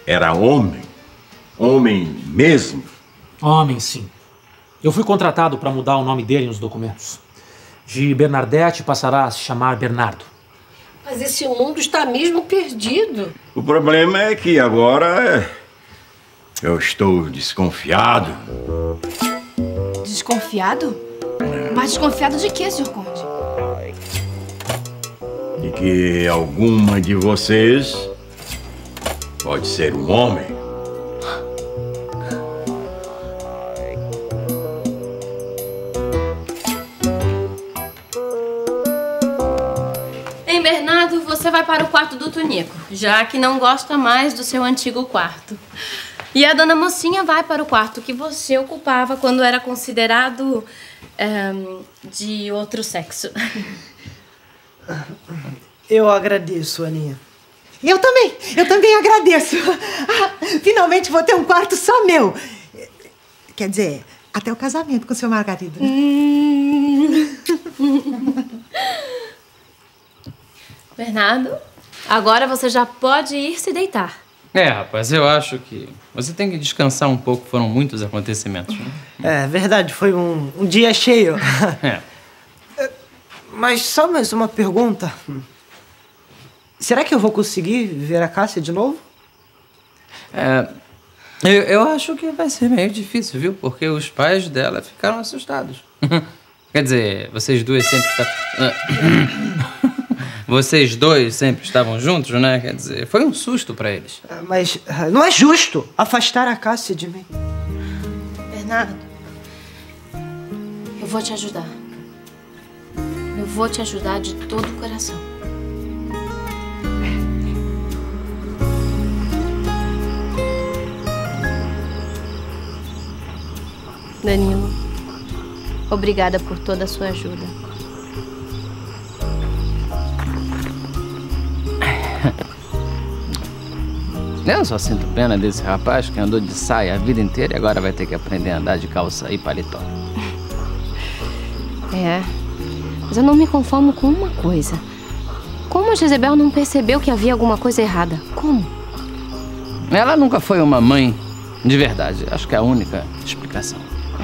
era homem? Homem mesmo? Homem, sim. Eu fui contratado para mudar o nome dele nos documentos. De Bernadette passará a se chamar Bernardo. Mas esse mundo está mesmo perdido. O problema é que agora eu estou desconfiado. Desconfiado? Mas desconfiado de quê, Sr. Conde? De que alguma de vocês pode ser um homem. Em Bernardo, você vai para o quarto do Tunico, já que não gosta mais do seu antigo quarto. E a dona Mocinha vai para o quarto que você ocupava quando era considerado de outro sexo. Eu agradeço, Aninha. Eu também agradeço. Finalmente vou ter um quarto só meu. Quer dizer, até o casamento com o seu Margarido. Bernardo, agora você já pode ir se deitar. Rapaz, eu acho que você tem que descansar um pouco. Foram muitos acontecimentos, né? É verdade, foi um dia cheio. Mas só mais uma pergunta. Será que eu vou conseguir ver a Cássia de novo? Eu acho que vai ser meio difícil, viu? Porque os pais dela ficaram assustados. Quer dizer, vocês dois sempre estavam juntos, né? Quer dizer, foi um susto pra eles. Mas não é justo afastar a Cássia de mim. Bernardo, eu vou te ajudar. Eu vou te ajudar de todo o coração. Danilo, obrigada por toda a sua ajuda. Eu só sinto pena desse rapaz que andou de saia a vida inteira e agora vai ter que aprender a andar de calça e paletó. Mas eu não me conformo com uma coisa. Como a Jezebel não percebeu que havia alguma coisa errada? Como? Ela nunca foi uma mãe de verdade. Acho que é a única explicação.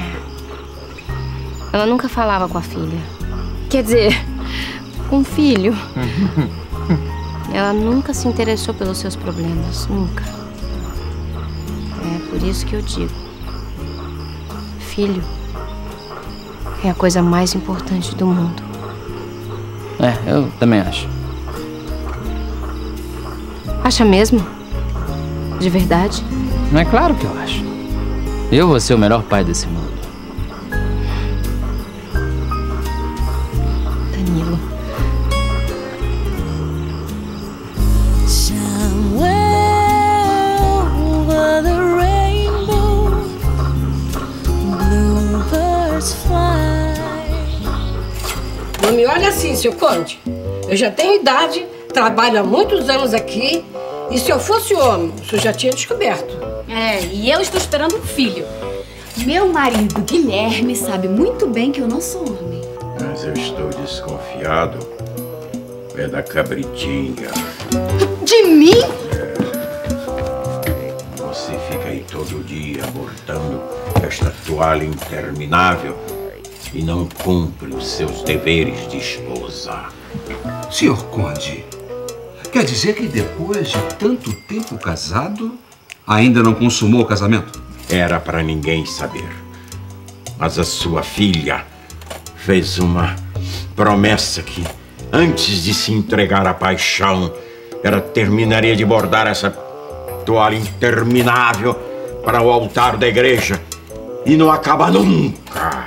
Ela nunca falava com a filha. Quer dizer, com o filho. Ela nunca se interessou pelos seus problemas. Nunca. É por isso que eu digo. Filho é a coisa mais importante do mundo. Eu também acho. Acha mesmo? De verdade? É claro que eu acho. Eu vou ser o melhor pai desse mundo. Danilo. Não me olha assim, seu Conde. Eu já tenho idade, trabalho há muitos anos aqui. E se eu fosse homem, o senhor já tinha descoberto. E eu estou esperando um filho. Meu marido, Guilherme, sabe muito bem que eu não sou homem. Mas eu estou desconfiado. É da cabritinha. De mim? Você fica aí todo dia bordando esta toalha interminável e não cumpre os seus deveres de esposa. Senhor Conde, quer dizer que depois de tanto tempo casado, ainda não consumou o casamento? Era para ninguém saber. Mas a sua filha fez uma promessa que, antes de se entregar à paixão, ela terminaria de bordar essa toalha interminável para o altar da igreja. E não acaba nunca.